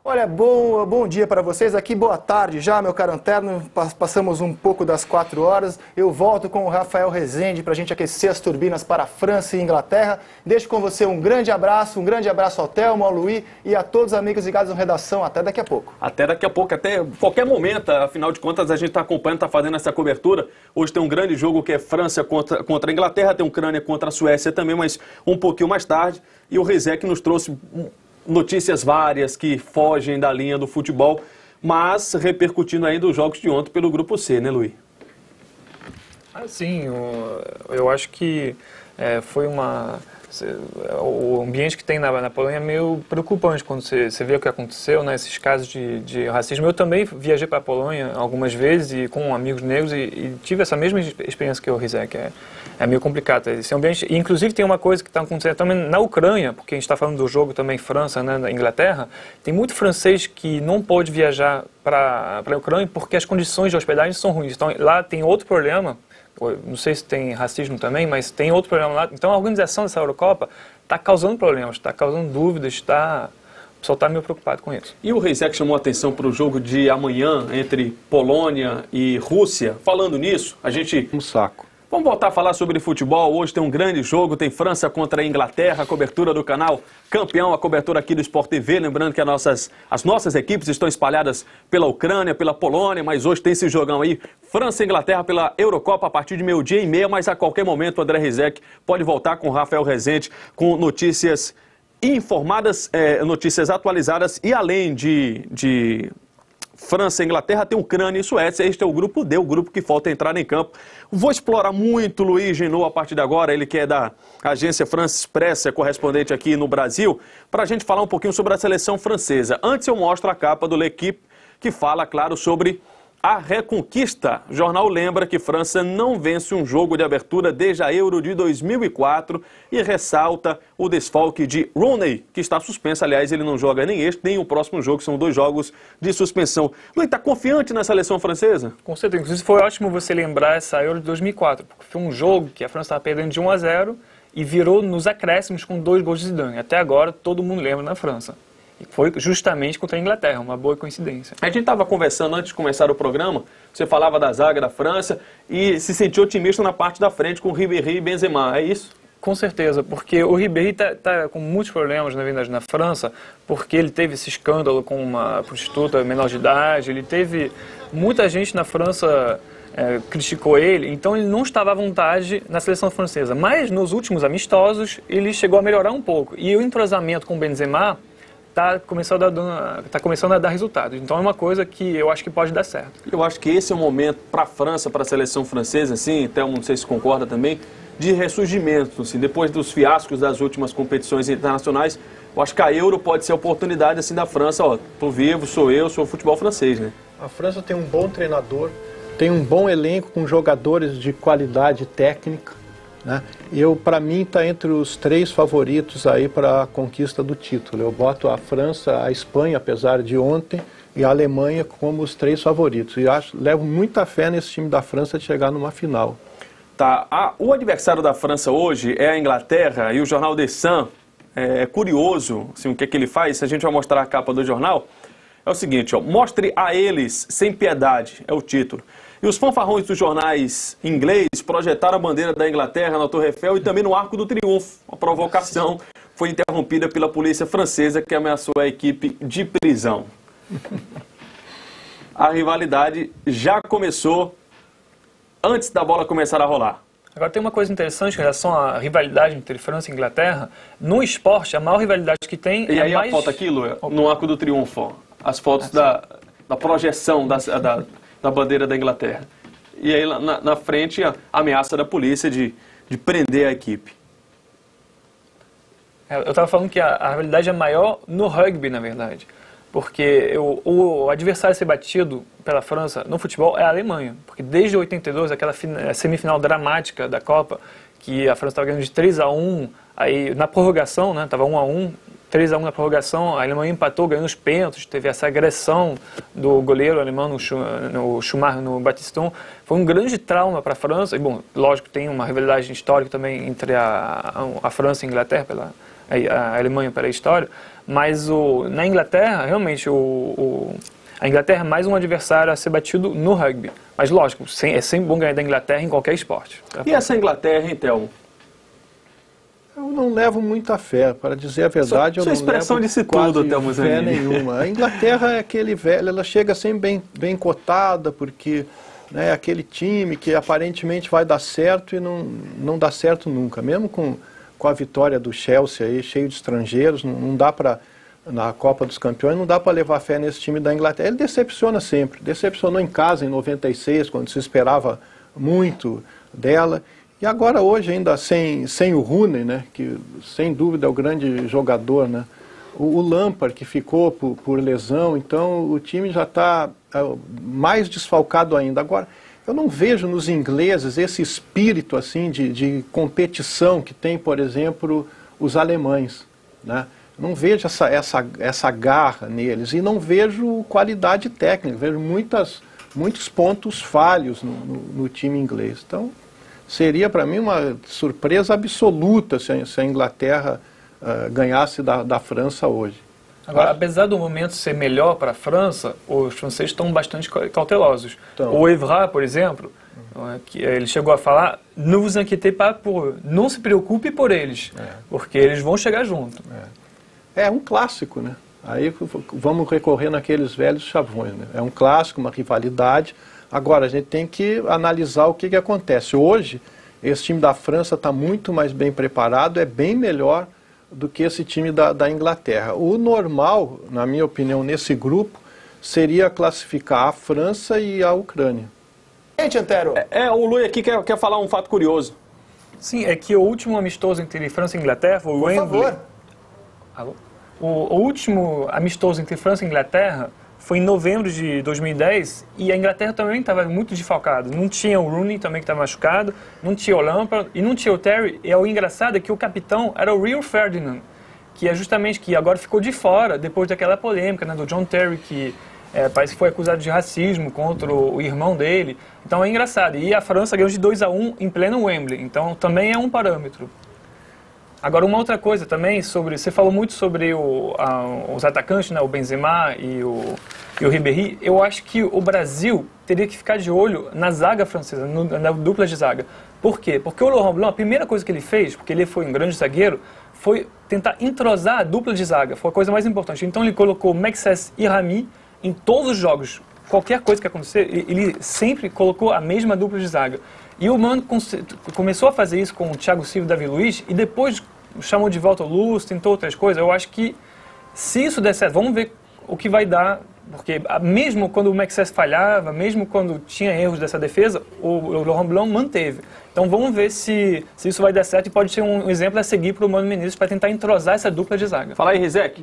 Olha, bom dia para vocês aqui, boa tarde já, meu caro Anterno. Passamos um pouco das 4 horas. Eu volto com o Rafael Rezende para a gente aquecer as turbinas para a França e Inglaterra. Deixo com você um grande abraço ao Telmo, ao Luiz e a todos os amigos ligados na redação. Até daqui a pouco. Até daqui a pouco, até qualquer momento, afinal de contas, a gente está acompanhando, está fazendo essa cobertura. Hoje tem um grande jogo que é França contra a Inglaterra, tem Ucrânia contra a Suécia também, mas um pouquinho mais tarde. E o Rezende nos trouxe notícias várias que fogem da linha do futebol, mas repercutindo ainda os jogos de ontem pelo Grupo C, né, Luiz? Sim, eu acho que foi uma... O ambiente que tem na Polônia é meio preocupante quando você vê o que aconteceu, né, esses casos de racismo. Eu também viajei para a Polônia algumas vezes e com amigos negros e tive essa mesma experiência que o Rizek. É meio complicado esse ambiente. E, inclusive, tem uma coisa que está acontecendo também na Ucrânia, porque a gente está falando do jogo também França, né, na Inglaterra. Tem muito francês que não pode viajar para a Ucrânia porque as condições de hospedagem são ruins. Então, lá tem outro problema. Não sei se tem racismo também, mas tem outro problema lá. Então, a organização dessa Eurocopa está causando problemas, está causando dúvidas, o pessoal está meio preocupado com isso. E o Rizek chamou a atenção para o jogo de amanhã entre Polônia e Rússia. Falando nisso, a gente... Um saco. Vamos voltar a falar sobre futebol. Hoje tem um grande jogo, tem França contra a Inglaterra, a cobertura do canal Campeão, a cobertura aqui do Sport TV. Lembrando que as nossas equipes estão espalhadas pela Ucrânia, pela Polônia, mas hoje tem esse jogão aí, França e Inglaterra pela Eurocopa a partir de 12h30, mas a qualquer momento o André Rizek pode voltar com o Rafael Rezende com notícias informadas, notícias atualizadas e além de França e Inglaterra, tem Ucrânia e Suécia. Este é o grupo D, o grupo que falta entrar em campo. Vou explorar muito o Luiz Genot a partir de agora, ele que é da agência France Press, é correspondente aqui no Brasil, para a gente falar um pouquinho sobre a seleção francesa. Antes eu mostro a capa do L'Équipe, que fala, claro, sobre a reconquista. O jornal lembra que França não vence um jogo de abertura desde a Euro de 2004 e ressalta o desfalque de Rooney, que está suspenso. Aliás, ele não joga nem este, nem o próximo jogo, são 2 jogos de suspensão. Luiz, está confiante na seleção francesa? Com certeza. Inclusive, foi ótimo você lembrar essa Euro de 2004, porque foi um jogo que a França estava perdendo de 1-0 e virou nos acréscimos com 2 gols de Zidane. Até agora, todo mundo lembra na França. Foi justamente contra a Inglaterra, uma boa coincidência. A gente estava conversando antes de começar o programa, você falava da zaga da França e se sentiu otimista na parte da frente com Ribéry e Benzema, é isso? Com certeza, porque o Ribéry está com muitos problemas, na verdade, na França, porque ele teve esse escândalo com uma prostituta menor de idade, ele teve... Muita gente na França criticou ele, então ele não estava à vontade na seleção francesa. Mas nos últimos amistosos, ele chegou a melhorar um pouco. E o entrosamento com o Benzema está começando a dar resultados. Então é uma coisa que eu acho que pode dar certo. Eu acho que esse é o momento para a França, para a seleção francesa, assim, Telmo, não sei se concorda também, de ressurgimento. Assim, depois dos fiascos das últimas competições internacionais, eu acho que a Euro pode ser a oportunidade assim, da França. Ó, tô vivo, sou o futebol francês, né? A França tem um bom treinador, tem um bom elenco com jogadores de qualidade técnica, né? Para mim, está entre os 3 favoritos aí para a conquista do título. Eu boto a França, a Espanha, apesar de ontem, e a Alemanha como os 3 favoritos. E levo muita fé nesse time da França de chegar numa final. Tá. O adversário da França hoje é a Inglaterra e o jornal The Sun é curioso assim, o que é que ele faz. A gente vai mostrar a capa do jornal. É o seguinte, ó, mostre a eles sem piedade, é o título. E os fanfarrões dos jornais inglês projetaram a bandeira da Inglaterra na Torre Eiffel e também no Arco do Triunfo. A provocação foi interrompida pela polícia francesa que ameaçou a equipe de prisão. A rivalidade já começou antes da bola começar a rolar. Agora tem uma coisa interessante em relação à rivalidade entre França e Inglaterra. No esporte, a maior rivalidade que tem e aí a foto aqui, Lu, no Arco do Triunfo, ó, as fotos da projeção da bandeira da Inglaterra. E aí na frente a ameaça da polícia de prender a equipe. Eu estava falando que a rivalidade é maior no rugby, na verdade. Porque o adversário a ser batido pela França no futebol é a Alemanha. Porque desde 82, aquela semifinal dramática da Copa, que a França estava ganhando de 3-1, aí na prorrogação, né, estava 1-1, 3-1 na prorrogação, a Alemanha empatou, ganhando os pênaltis, teve essa agressão do goleiro alemão no Schumacher, no Battiston. Foi um grande trauma para a França. E, bom, lógico, tem uma rivalidade histórica também entre a França e a Inglaterra, a Alemanha para a história, mas na Inglaterra, realmente, a Inglaterra é mais um adversário a ser batido no rugby. Mas, lógico, é sempre bom ganhar da Inglaterra em qualquer esporte. E essa Inglaterra, hein, Thelmo? Eu não levo muita fé, para dizer a verdade. Sua expressão disse tudo, Thelmo Zanini. Fé nenhuma. A Inglaterra é aquele velho, ela chega sempre bem cotada, porque é aquele time que aparentemente vai dar certo e não dá certo nunca. Mesmo com a vitória do Chelsea aí, cheio de estrangeiros, não dá para, na Copa dos Campeões, não dá para levar fé nesse time da Inglaterra. Ele decepciona sempre. Decepcionou em casa em 96, quando se esperava muito dela. E agora hoje ainda sem o Rooney, né, que sem dúvida é o grande jogador, né, o Lampard que ficou por lesão, então o time já está mais desfalcado ainda. Agora, eu não vejo nos ingleses esse espírito assim de competição que tem, por exemplo, os alemães, né? Não vejo essa garra neles e não vejo qualidade técnica, vejo muitos pontos falhos no time inglês. Então, seria para mim uma surpresa absoluta se a Inglaterra ganhasse da França hoje. Agora, apesar do momento ser melhor para a França, os franceses estão bastante cautelosos. Então, o Evra, por exemplo, que ele chegou a falar: "Ne vous inquiétez pas pour eux", não se preocupe por eles, porque eles vão chegar junto. É um clássico, né? Aí vamos recorrer naqueles velhos chavões, né? É um clássico, uma rivalidade. Agora, a gente tem que analisar o que acontece. Hoje, esse time da França está muito mais bem preparado, é bem melhor do que esse time da Inglaterra. O normal, na minha opinião, nesse grupo, seria classificar a França e a Ucrânia. Gente, Antero. O Lui aqui quer falar um fato curioso. Sim, é que o último amistoso entre França e Inglaterra foi o Wembley. Por favor. Alô? O último amistoso entre França e Inglaterra foi em novembro de 2010 e a Inglaterra também estava muito desfalcada. Não tinha o Rooney também, que estava machucado, não tinha o Lampard e não tinha o Terry. E o engraçado é que o capitão era o Rio Ferdinand, que é justamente que agora ficou de fora depois daquela polêmica, né, do John Terry, que parece que foi acusado de racismo contra o irmão dele. Então é engraçado. E a França ganhou de 2-1 em pleno Wembley. Então também é um parâmetro. Agora, uma outra coisa também, você falou muito sobre os atacantes, né, o Benzema e o Ribéry. Eu acho que o Brasil teria que ficar de olho na zaga francesa, na dupla de zaga. Por quê? Porque o Laurent Blanc, a primeira coisa que ele fez, porque ele foi um grande zagueiro, foi tentar entrosar a dupla de zaga. Foi a coisa mais importante. Então ele colocou Mexès e Rami em todos os jogos. Qualquer coisa que acontecer, ele sempre colocou a mesma dupla de zaga. E o Mano começou a fazer isso com o Thiago Silva e o Davi Luiz, e depois chamou de volta o Luz, tentou outras coisas. Eu acho que, se isso der certo, vamos ver o que vai dar, porque mesmo quando o Mexès falhava, mesmo quando tinha erros dessa defesa, o Laurent Blanc manteve. Então vamos ver se isso vai dar certo e pode ser um exemplo a seguir para o Mano Menezes para tentar entrosar essa dupla de zaga. Fala aí, Rizek.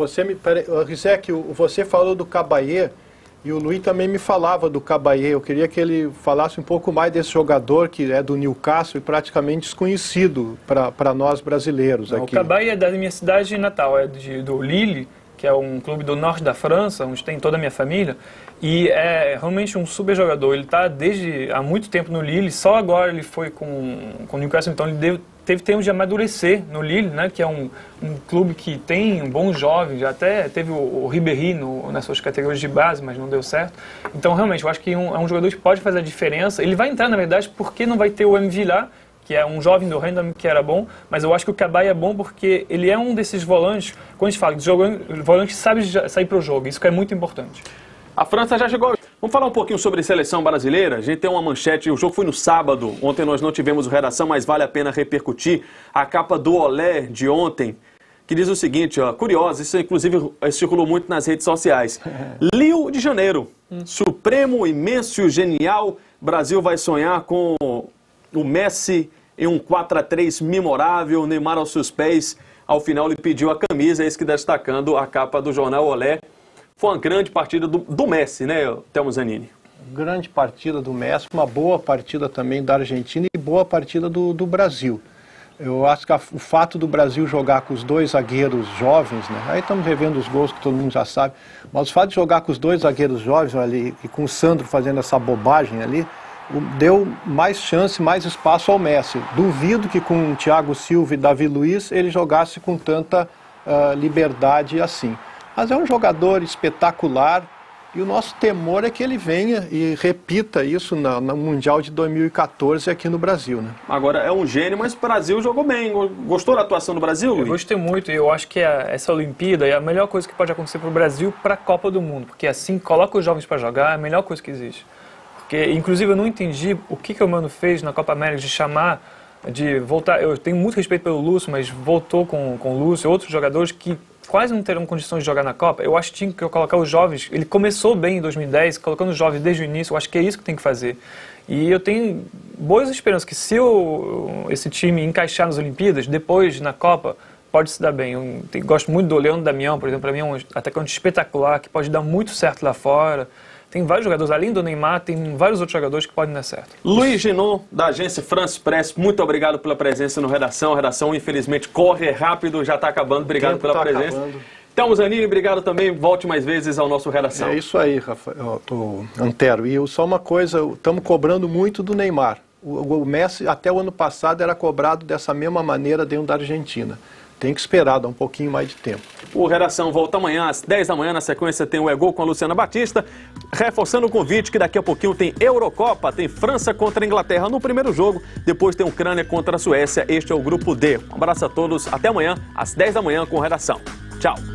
Rizek, você falou do Caballé, e o Luiz também me falava do Caballé. Eu queria que ele falasse um pouco mais desse jogador que é do Newcastle e praticamente desconhecido para nós brasileiros aqui. O Caballé é da minha cidade natal, é do Lille, que é um clube do norte da França, onde tem toda a minha família, e é realmente um super jogador. Ele está desde há muito tempo no Lille, só agora ele foi com o Newcastle, então ele teve tempo de amadurecer no Lille, né, que é um clube que tem bons jovens, já até teve o Ribéry nas suas categorias de base, mas não deu certo. Então, realmente, eu acho que é um jogador que pode fazer a diferença. Ele vai entrar, na verdade, porque não vai ter o MV lá, que é um jovem do Random que era bom, mas eu acho que o Caballé é bom porque ele é um desses volantes, quando a gente fala de volante que sabe sair para o jogo, isso que é muito importante. A França já chegou. Vamos falar um pouquinho sobre seleção brasileira? A gente tem uma manchete, o jogo foi no sábado, ontem nós não tivemos redação, mas vale a pena repercutir. A capa do Olé de ontem, que diz o seguinte, ó, curioso, isso inclusive circulou muito nas redes sociais. Rio de Janeiro, supremo, imenso e genial, Brasil vai sonhar com o Messi em um 4-3 memorável, Neymar aos seus pés. Ao final ele pediu a camisa, eis que destacando a capa do jornal Olé. Foi uma grande partida do Messi, né, Thelmo Zanini? Grande partida do Messi, uma boa partida também da Argentina e boa partida do Brasil. Eu acho que o fato do Brasil jogar com os dois zagueiros jovens, né? Aí estamos revendo os gols que todo mundo já sabe, mas o fato de jogar com os dois zagueiros jovens ali, e com o Sandro fazendo essa bobagem ali, deu mais chance, mais espaço ao Messi. Duvido que com o Thiago Silva e Davi Luiz ele jogasse com tanta liberdade assim. Mas é um jogador espetacular e o nosso temor é que ele venha e repita isso no Mundial de 2014 aqui no Brasil, né? Agora, é um gênio, mas o Brasil jogou bem. Gostou da atuação do Brasil, Luiz? Eu gostei muito e eu acho que essa Olimpíada é a melhor coisa que pode acontecer para o Brasil para a Copa do Mundo, porque assim coloca os jovens para jogar, é a melhor coisa que existe. Porque, inclusive, eu não entendi o que o Mano fez na Copa América de voltar. Eu tenho muito respeito pelo Lúcio, mas voltou com o Lúcio e outros jogadores que quase não terão condições de jogar na Copa. Eu acho que tinha que colocar os jovens. Ele começou bem em 2010, colocando os jovens desde o início. Eu acho que é isso que tem que fazer. E eu tenho boas esperanças que se esse time encaixar nas Olimpíadas, depois na Copa, pode se dar bem. Eu gosto muito do Leandro Damião, por exemplo. Para mim é um atacante espetacular, que pode dar muito certo lá fora. Tem vários jogadores, além do Neymar, tem vários outros jogadores que podem dar certo. Luiz Ginon, da agência France Press, muito obrigado pela presença no Redação. A Redação, infelizmente, corre rápido, já está acabando. Obrigado pela presença. Então, Zanini, obrigado também. Volte mais vezes ao nosso Redação. É isso aí, Rafael, Antero. E só uma coisa, estamos cobrando muito do Neymar. O Messi, até o ano passado, era cobrado dessa mesma maneira dentro da Argentina. Tem que esperar, dar um pouquinho mais de tempo. O Redação volta amanhã às 10 da manhã. Na sequência tem o É Gol com a Luciana Batista. Reforçando o convite que daqui a pouquinho tem Eurocopa. Tem França contra a Inglaterra no primeiro jogo. Depois tem Ucrânia contra a Suécia. Este é o Grupo D. Um abraço a todos. Até amanhã às 10 da manhã com o Redação. Tchau.